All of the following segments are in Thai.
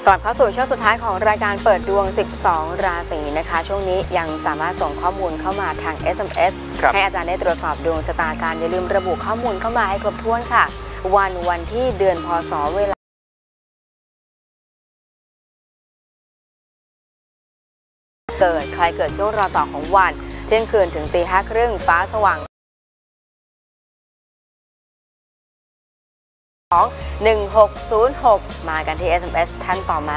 กลับเข้าสู่ช่วงสุดท้ายของรายการเปิดดวง 12 ราศีนะคะช่วงนี้ยังสามารถส่งข้อมูลเข้ามาทาง SMS ให้อาจารย์ได้ตรวจสอบดวงชะตาการอย่าลืมระบุข้อมูลเข้ามาให้ครบถ้วนค่ะวันที่เดือนพศเวลาเกิดใครเกิดช่วงรอต่อของวันเที่ยงคืนถึงตี 5:30ฟ้าสว่าง1606มากันที่ SMS ท่านต่อมา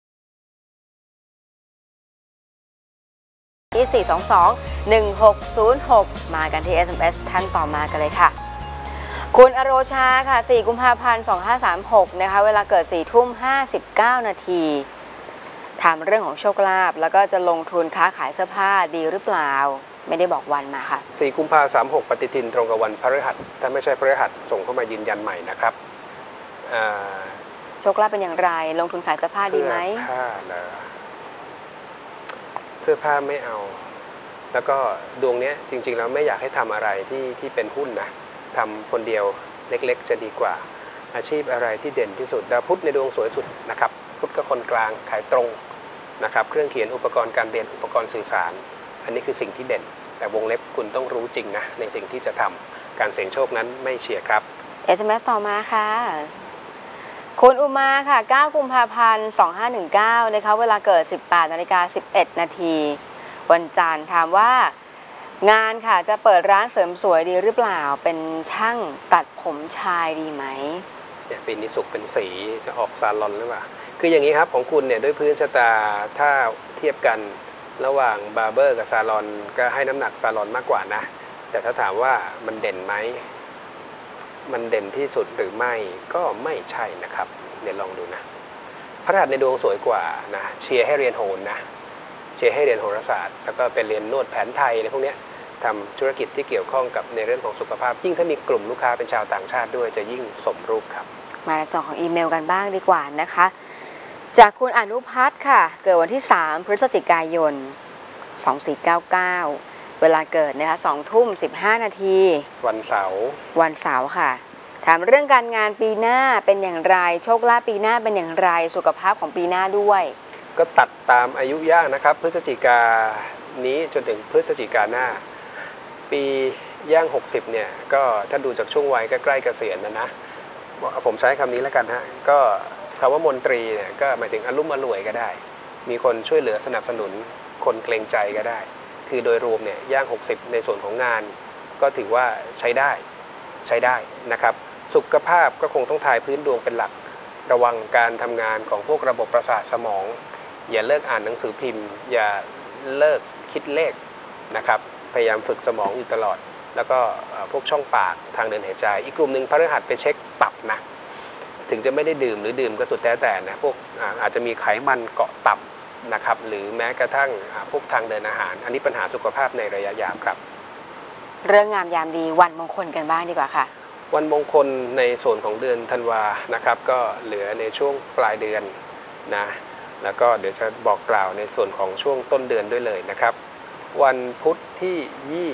ที่4221606มากันที่ SMS ท่านต่อมากันเลยค่ะคุณอโรชาค่ะ4 กุมภาพันธ์ 2536นะคะเวลาเกิด 4:59 นาทีถามเรื่องของโชคลาภแล้วก็จะลงทุนค้าขายเสื้อผ้าดีหรือเปล่าไม่ได้บอกวันมาค่ะ 4 กุมภาพันธ์ 36ปฏิทินตรงกับวันพฤหัสถ้าไม่ใช่พฤหัสส่งเข้ามายืนยันใหม่นะครับโชคลาภเป็นอย่างไรลงทุนขายเสื้อผ้าดีไหมเสื้อผ้าไม่เอาแล้วก็ดวงนี้จริงๆแล้วไม่อยากให้ทำอะไรที่เป็นหุ้นนะทำคนเดียวเล็กๆจะดีกว่าอาชีพอะไรที่เด่นที่สุดดาวพุธในดวงสวยสุดนะครับพุธก็คนกลางขายตรงนะครับเครื่องเขียนอุปกรณ์การเรียนอุปกรณ์สื่อสารอันนี้คือสิ่งที่เด่นแต่วงเล็บคุณต้องรู้จริงนะในสิ่งที่จะทำการเสี่ยงโชคนั้นไม่เชียร์ครับ SMS ต่อมาค่ะคุณอุมาค่ะ 9 กุมภาพันธ์ 2519นะคะเวลาเกิด 18:11 นาทีวันจันทร์ถามว่างานค่ะจะเปิดร้านเสริมสวยดีหรือเปล่าเป็นช่างตัดผมชายดีไหมเนี่ยปีนี้สุกเป็นสีจะออกซาลอนหรือเปล่าคืออย่างนี้ครับของคุณเนี่ยด้วยพื้นชะตาถ้าเทียบกันระหว่างบาร์เบอร์กับซาลอนก็ให้น้ำหนักซาลอนมากกว่านะแต่ถ้าถามว่ามันเด่นไหมมันเด่นที่สุดหรือไม่ก็ไม่ใช่นะครับเดี๋ยวลองดูนะพระหัสในดวงสวยกว่านะเชียร์ให้เรียนโหรนะเชียร์ให้เรียนโหราศาสตร์แล้วก็เป็นเรียนนวดแผนไทยอะไรพวกนี้ทำธุรกิจที่เกี่ยวข้องกับในเรื่องของสุขภาพยิ่งถ้ามีกลุ่มลูกค้าเป็นชาวต่างชาติด้วยจะยิ่งสมรูปครับมาในส่วนของอีเมลกันบ้างดีกว่านะคะจากคุณอนุพัฒน์ค่ะเกิดวันที่3 พฤศจิกายน 2499เวลาเกิดนะคะ20:15 นาทีวันเสาร์ค่ะถามเรื่องการงานปีหน้าเป็นอย่างไรโชคลาภปีหน้าเป็นอย่างไรสุขภาพของปีหน้าด้วยก็ตัดตามอายุย่างนะครับพฤศจิกานี้จนถึงพฤศจิกาหน้าปีย่าง60เนี่ยก็ถ้าดูจากช่วงวัยก็ใกล้เกษียณนะผมใช้คำนี้แล้วกันฮะก็คำว่ามนตรีเนี่ยก็หมายถึงอลุ่มอล่วยก็ได้มีคนช่วยเหลือสนับสนุนคนเกรงใจก็ได้คือโดยรวมเนี่ยย่าง60ในส่วนของงานก็ถือว่าใช้ได้นะครับสุขภาพก็คงต้องทายพื้นดวงเป็นหลักระวังการทำงานของพวกระบบประสาทสมองอย่าเลิกอ่านหนังสือพิมพ์อย่าเลิกคิดเลขนะครับพยายามฝึกสมองอยู่ตลอดแล้วก็พวกช่องปากทางเดินหายใจอีกกลุ่มหนึ่งพฤหัสไปเช็คตับนะถึงจะไม่ได้ดื่มหรือดื่มก็สุดแต่นะพวกอาจจะมีไขมันเกาะตับนะครับหรือแม้กระทั่งพวกทางเดินอาหารอันนี้ปัญหาสุขภาพในระยะยาวครับเรื่องงามยามดีวันมงคลกันบ้างดีกว่าค่ะวันมงคลในส่วนของเดือนธันวานะครับก็เหลือในช่วงปลายเดือนนะแล้วก็เดี๋ยวจะบอกกล่าวในส่วนของช่วงต้นเดือนด้วยเลยนะครับวันพุธที่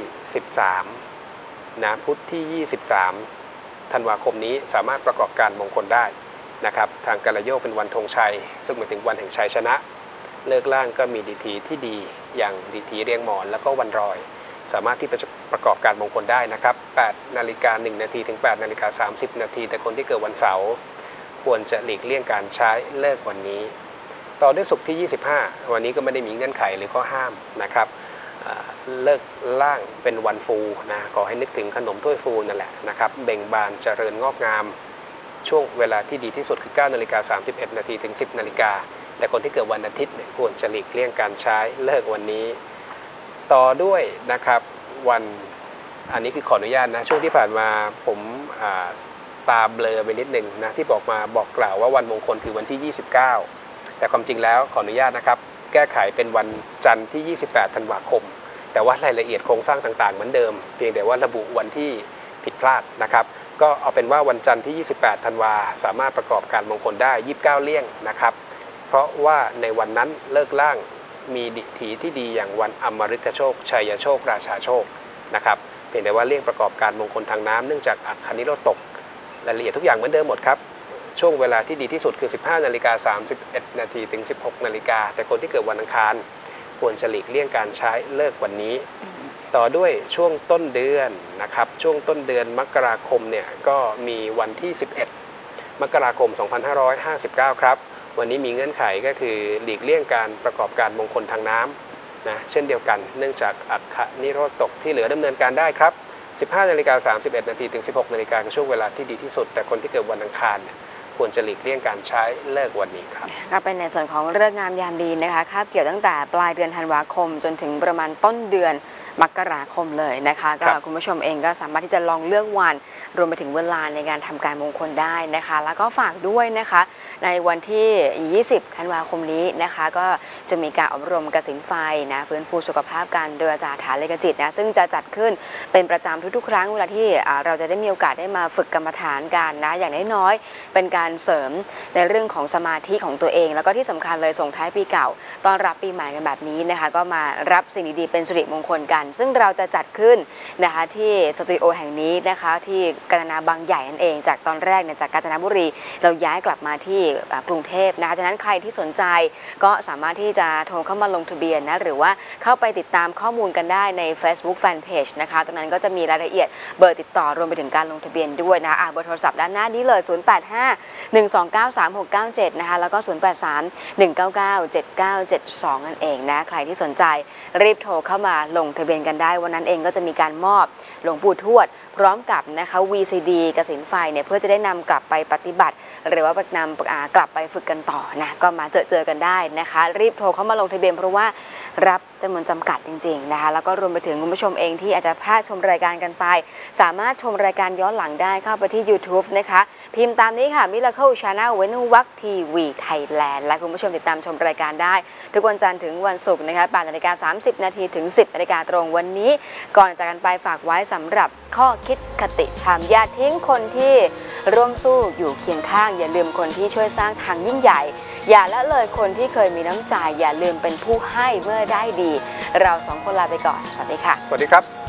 23นะพุธที่23ธันวาคมนี้สามารถประกอบการมงคลได้นะครับทางกาลโยกเป็นวันธงชัยซึ่งหมายถึงวันแห่งชัยชนะเลิกล่างก็มีดีถีที่ดีอย่างดีถีเรียงหมอนแล้วก็วันรอยสามารถที่จะประกอบการมงคลได้นะครับ8:01 นาทีถึง8:30 นาทีแต่คนที่เกิดวันเสาร์ควรจะหลีกเลี่ยงการใช้เลิกวันนี้ต่อด้วยศุกร์ที่25วันนี้ก็ไม่ได้มีเงื่อนไขหรือข้อห้ามนะครับเลิกล่างเป็นวันฟูนะขอให้นึกถึงขนมถ้วยฟูนั่นแหละนะครับเบ่งบานเจริญงอกงามช่วงเวลาที่ดีที่สุดคือ 9:31 นาทีถึง 10 นาฬิกาแต่คนที่เกิดวันอาทิตย์ควรจะหลีกเลี่ยงการใช้เลิกวันนี้ต่อด้วยนะครับวันอันนี้คือขออนุญาตนะช่วงที่ผ่านมาผมตาเบลอไปนิดหนึ่งนะที่บอกกล่าวว่าวันมงคลคือวันที่29แต่ความจริงแล้วขออนุญาตนะครับแก้ไขเป็นวันจันทร์ที่28ธันวาคมแต่ว่ารายละเอียดโครงสร้างต่างๆเหมือนเดิมเพียงแต่ว่าระบุวันที่ผิดพลาดนะครับก็เอาเป็นว่าวันจันทร์ที่28ธันวาสามารถประกอบการมงคลได้29เลี่ยงนะครับเพราะว่าในวันนั้นเลิกล่างมีดิถีที่ดีอย่างวันอมฤตโชคชัยโชคราชาโชคนะครับเพียงแต่ว่าเลี่ยงประกอบการมงคลทางน้ำเนื่องจากอัคคณิโรธตกรายละเอียดทุกอย่างเหมือนเดิมหมดครับช่วงเวลาที่ดีที่สุดคือ 15:31 นาทีถึง 16 นาฬิกาแต่คนที่เกิดวันอังคารควรจะหลีกเลี่ยงการใช้เลิกวันนี้ต่อด้วยช่วงต้นเดือนนะครับช่วงต้นเดือนมกราคมเนี่ยก็มีวันที่ 11 มกราคม 2559 ครับวันนี้มีเงื่อนไขก็คือหลีกเลี่ยงการประกอบการมงคลทางน้ำนะเช่นเดียวกันเนื่องจากอัคคนิโรธตกที่เหลือดำเนินการได้ครับ 15:31 นาทีถึง 16 นาฬิกาช่วงเวลาที่ดีที่สุดแต่คนที่เกิดวันอังคารควรจะหลีกเลี่ยงการใช้เลิกวันนี้ครับก็เป็นในส่วนของฤกษ์งามยามดีนะคะคาบเกี่ยวตั้งแต่ปลายเดือนธันวาคมจนถึงประมาณต้นเดือนมกราคมเลยนะคะก็คุณผู้ชมเองก็สามารถที่จะลองเลือกวันรวมไปถึงเวลาในการทำการมงคลได้นะคะแล้วก็ฝากด้วยนะคะในวันที่ 20 ธันวาคมนี้นะคะก็จะมีการอบรมกสิณไฟนะฟื้นฟูสุขภาพการเดินจาฐานเลขจิตนะซึ่งจะจัดขึ้นเป็นประจำทุกๆครั้งเวลาที่เราจะได้มีโอกาสได้มาฝึกกรรมฐานกันนะอย่างน้อยๆเป็นการเสริมในเรื่องของสมาธิของตัวเองแล้วก็ที่สำคัญเลยส่งท้ายปีเก่าต้อนรับปีใหม่กันแบบนี้นะคะก็มารับสิ่งดีๆเป็นสิริมงคลกันซึ่งเราจะจัดขึ้นนะคะที่สตูดิโอแห่งนี้นะคะที่กาญจนาบางใหญ่นั่นเองจากตอนแรกเนี่ยจากกาญจนบุรีเราย้ายกลับมาที่กรุงเทพนะคะฉะนั้นใครที่สนใจก็สามารถที่จะโทรเข้ามาลงทะเบียนนะหรือว่าเข้าไปติดตามข้อมูลกันได้ใน Facebook Fanpage นะคะตรงนั้นก็จะมีรายละเอียดเบอร์ติดต่อรวมไปถึงการลงทะเบียนด้วยนะเบอร์โทรศัพท์ด้านหน้านี้เลย 0851293697 นะคะแล้วก็ 0831997972 นั่นเองนะใครที่สนใจรีบโทรเข้ามาลงทะเบียนกันได้วันนั้นเองก็จะมีการมอบหลวงปู่ทวดพร้อมกับนะคะ VCD กสิณไฟเนี่ยเพื่อจะได้นำกลับไปปฏิบัติหรือว่านำกลับไปฝึกกันต่อนะก็มาเจอกันได้นะคะรีบโทรเข้ามาลงทะเบียนเพราะว่ารับจำนวนจำกัดจริงๆนะคะแล้วก็รวมไปถึงคุณผู้ชมเองที่อาจจะพลาดชมรายการกันไปสามารถชมรายการย้อนหลังได้เข้าไปที่ YouTube นะคะพิมพ์ตามนี้ค่ะ Miracle Channel เว้นวรรคทีวีไทยแลนด์และคุณผู้ชมติดตามชมรายการได้ทุกวันจันทร์ถึงวันศุกร์นะคะ8:30 นาทีถึง 10 นาฬิกาตรงวันนี้ก่อนจากกันไปฝากไว้สำหรับข้อคิดคติธรรมอย่าทิ้งคนที่ร่วมสู้อยู่เคียงข้างอย่าลืมคนที่ช่วยสร้างทางยิ่งใหญ่อย่าละเลยคนที่เคยมีน้ำใจอย่าลืมเป็นผู้ให้เมื่อได้ดีเราสองคนลาไปก่อนสวัสดีค่ะสวัสดีครับ